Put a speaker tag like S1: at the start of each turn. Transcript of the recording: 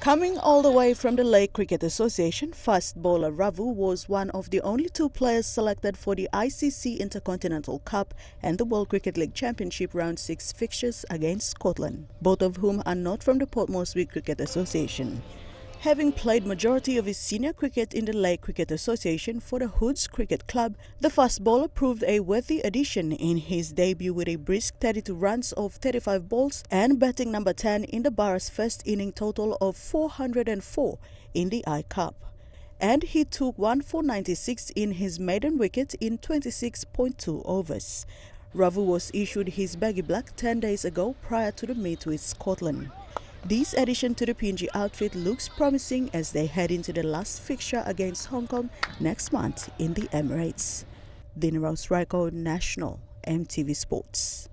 S1: Coming all the way from the Lake Cricket Association, fast bowler Ravu was one of the only two players selected for the ICC Inter-Continental Cup and the World Cricket League Championship Round 6 fixtures against Scotland, both of whom are not from the Port Moresby Cricket Association. Having played majority of his senior cricket in the Lake Cricket Association for the Hoods Cricket Club, the fast bowler proved a worthy addition in his debut with a brisk 32 runs off 35 balls and batting number 10 in the Barra's first inning total of 404 in the I-Cup. And he took 1 for 96 in his maiden wicket in 26.2 overs. Ravu was issued his baggy black 10 days ago prior to the meet with Scotland. This addition to the PNG outfit looks promising as they head into the last fixture against Hong Kong next month in the Emirates. Damien Ravu, National EMTV Sports.